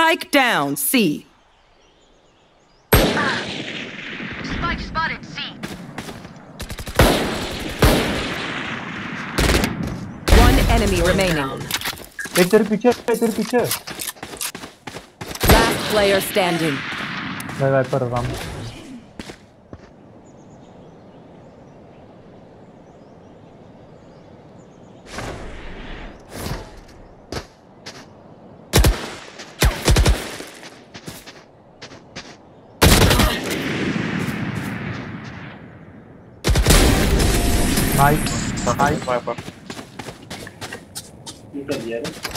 Spike down, C. Spike spotted C. One enemy remaining. एक तेरे पीछे Last player standing. मैं वाइपर हो रहा हूँ nice Viper. You can hear it.